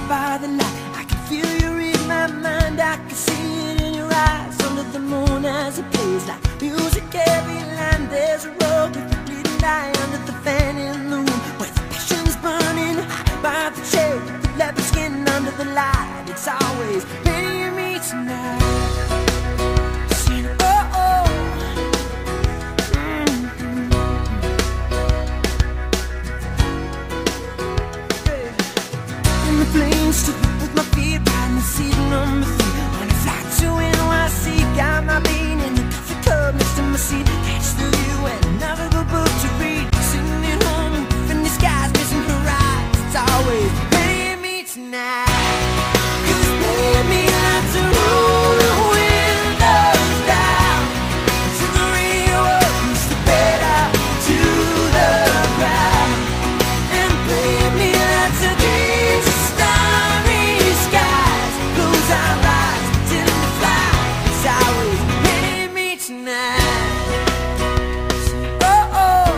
by the light. I can feel you in my mind, I can see it in your eyes. Under the moon as it plays like music every line. There's a road with a bleeding eye under the fan in the room, where the passion's burning hot by the shade, the leopard skin under the light. It's always ready to meet tonight. Stood with my feet riding the seat number 3 on a flight to NYC. Got my bean in the coffee cup next to my seat. Catch the view and another good book to read. Sitting at home and different disguise, missing her eyes. It's always ready to meet tonight. 'Cause baby, like to roll the windows down to the real world, push the bed out to the ground. And baby, like to gaze the starry skies, close our eyes, pretend to fly. It's always ready to meet tonight. Oh, oh.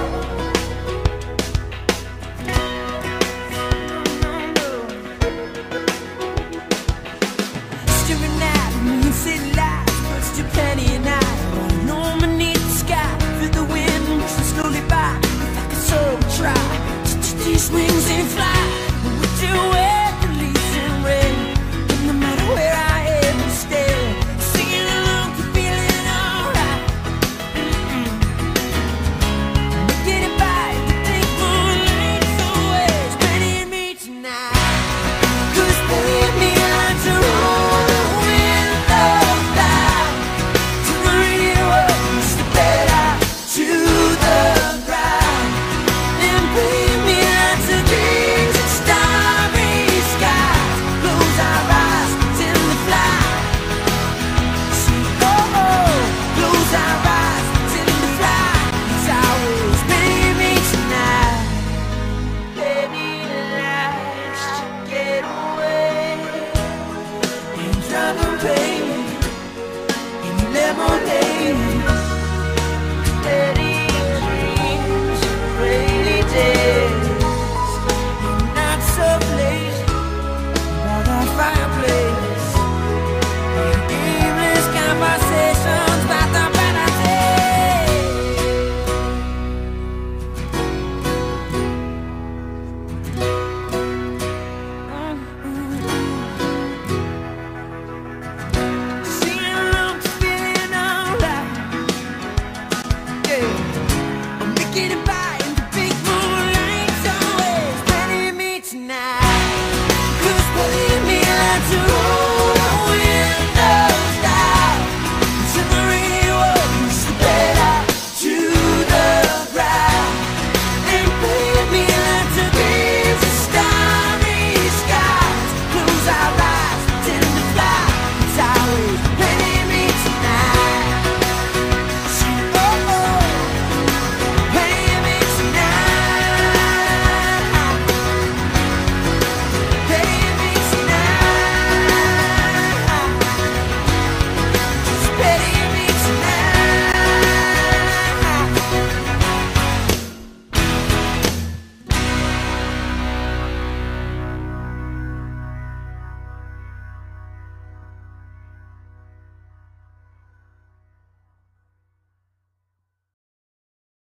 Staring at me in city lights, first your penny and I rolling on beneath the sky. Feel the wind rushing slowly by. If I could so try to touch these wings and fly, would you